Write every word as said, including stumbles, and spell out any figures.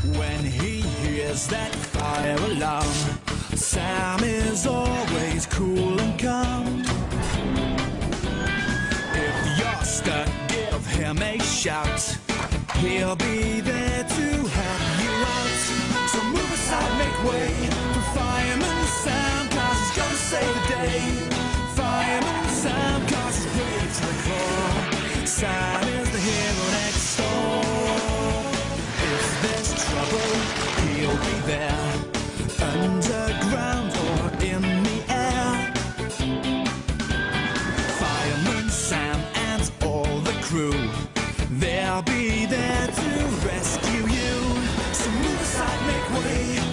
When he hears that fire alarm, Sam is always cool and calm. If you're stuck, give him a shout. He'll be there to help you out. So move aside, make way for Fireman Sam, 'cause he's gonna save the day. Fireman Sam, 'cause he's brave to the core. Sam is the hero next door. If there's trouble, he'll be there, underground or in the air. Fireman Sam and all the crew, they'll be there to rescue you. So move aside, make way